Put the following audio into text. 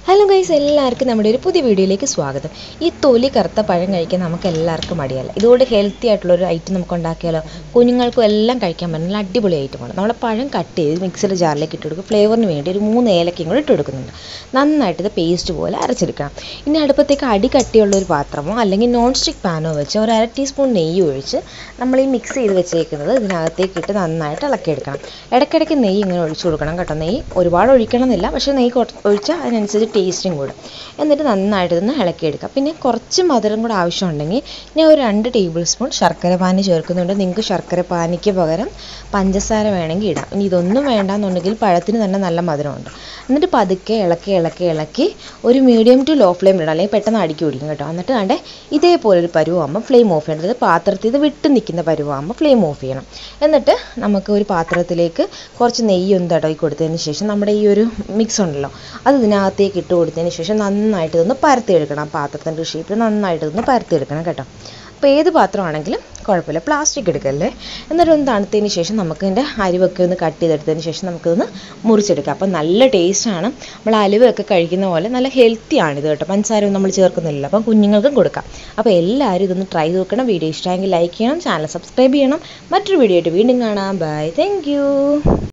Hello guys, എല്ലാവർക്കും നമ്മുടെ ഒരു പുതിയ വീഡിയോയിലേക്ക് സ്വാഗതം. ഈ തൊലി കറുത്ത പഴം കഴിക്കാൻ നമുക്ക് എല്ലാവർക്കും മടിയല്ല. ഇതുകൊണ്ട് ഹെൽത്തി ആയിട്ടുള്ളൊരു ഐറ്റം നമുക്ക് ഉണ്ടാക്കിയാലോ. കുഞ്ഞുങ്ങൾക്കും എല്ലാം കഴിക്കാൻ പറ്റുന്ന അടിപൊളി ഐറ്റമാണ്. നമ്മൾ പഴം കട്ട് ചെയ്ത് മിക്സിയുടെ ജാറിലേക്ക് ഇട്ട് കൊടുക്കും. ഫ്ലേവറിന് വേണ്ടി ഒരു 3 ഏലക്കയും കൂടി ഇട്ട് കൊടുക്കുന്നുണ്ട്. നന്നായിട്ട് ഇത് പേസ്റ്റ് പോലെ അരച്ചെടുക്കണം. ഇനി അടുപ്പത്തേക്ക് അടി കട്ടിയുള്ള ഒരു പാത്രമോ അല്ലെങ്കിൽ നോൺ സ്റ്റിക്ക് പാനോ വെച്ച് ഒരു 1/2 ടീസ്പൂൺ നെയ്യ് ഒഴിച്ച് നമ്മൾ ഈ മിക്സ് ചെയ്ത് വെച്ചേക്കുന്നത് ഇതിനകത്തേക്ക് ഇട്ട് നന്നായിട്ട് ഇളക്കിയെടുക്കണം. ഇടയ്ക്കിടയ്ക്ക് നെയ്യ് ഇങ്ങനെ ഒഴിച്ചു കൊടുക്കണം കേട്ടോ. നെയ്യ് ഒരുപാട് ഒഴിക്കണമെന്നില്ല, പക്ഷേ നെയ്യ് ഒഴിച്ചാൽ അതിനനുസരിച്ച് ടേസ്റ്റും കൂടും. എന്നിട്ട് നന്നായിട്ട് ഇതൊന്ന് ഇളക്കിയെടുക്കുക. പിന്നെ കുറച്ച് മധുരം കൂടെ ആവശ്യമുണ്ടെങ്കിൽ ഞാൻ ഒരു 2 ടേബിൾ സ്പൂൺ ശർക്കര പാനി ചേർക്കുന്നുണ്ട്. നിങ്ങൾക്ക് ശർക്കര പാനിക്ക് പകരം പഞ്ചസാര വേണമെങ്കിൽ ഇടാം. ഇനി ഇതൊന്നും വേണ്ടാന്നുണ്ടെങ്കിൽ പഴത്തിന് തന്നെ നല്ല മധുരമുണ്ട്. എന്നിട്ട് പതുക്കെ ഇളക്കി ഒരു മീഡിയം ടു ലോ ഫ്ലെയിം ഇടാം, അല്ലെങ്കിൽ പെട്ടെന്ന് അടുക്കി പിടിക്കും കേട്ടോ. എന്നിട്ട് കണ്ടേ ഇതേപോലൊരു പരുവാകുമ്പോൾ ഫ്ലെയിം ഓഫ് ചെയ്യണം. അതായത് പാത്രത്തിൽ ഇത് വിട്ട് നിൽക്കുന്ന പരുവാകുമ്പോൾ ഫ്ലെയിം ഓഫ് ചെയ്യണം. എന്നിട്ട് നമുക്ക് ഒരു പാത്രത്തിലേക്ക് കുറച്ച് നെയ്യൊന്ന് തടവി കൊടുത്തതിന് ശേഷം നമ്മുടെ ഈ ഒരു മിക്സ് ഉണ്ടല്ലോ അത് ഇതിനകത്തേക്ക് ഇട്ട് കൊടുത്തതിന് ശേഷം നന്നായിട്ട് ഇതൊന്ന് പരത്തിയെടുക്കണം. ആ പാത്രത്തിൻ്റെ ഷേപ്പിൽ നന്നായിട്ട് ഇതൊന്ന് പരത്തിയെടുക്കണം കേട്ടോ. അപ്പോൾ ഏത് പാത്രമാണെങ്കിലും കുഴപ്പമില്ല, പ്ലാസ്റ്റിക് എടുക്കല്ലേ. എന്നിട്ടൊന്ന് തണുത്തതിന് ശേഷം നമുക്ക് ഇതിൻ്റെ അരിവൊക്കെ ഒന്ന് കട്ട് ചെയ്തെടുത്തതിന് ശേഷം നമുക്കിതൊന്ന് മുറിച്ചെടുക്കാം. അപ്പോൾ നല്ല ടേസ്റ്റാണ്. നമ്മൾ അലുവയൊക്കെ കഴിക്കുന്ന പോലെ നല്ല ഹെൽത്തിയാണിത് കേട്ടോ. പഞ്ചസാര നമ്മൾ ചേർക്കുന്നില്ല, അപ്പം കുഞ്ഞുങ്ങൾക്കും കൊടുക്കാം. അപ്പോൾ എല്ലാവരും ഇതൊന്ന് ട്രൈ നോക്കണം. വീഡിയോ ഇഷ്ടമെങ്കിൽ ലൈക്ക് ചെയ്യണം, ചാനൽ സബ്സ്ക്രൈബ് ചെയ്യണം. മറ്റൊരു വീഡിയോ ആയിട്ട് വീണ്ടും കാണാം. Bye, thank U.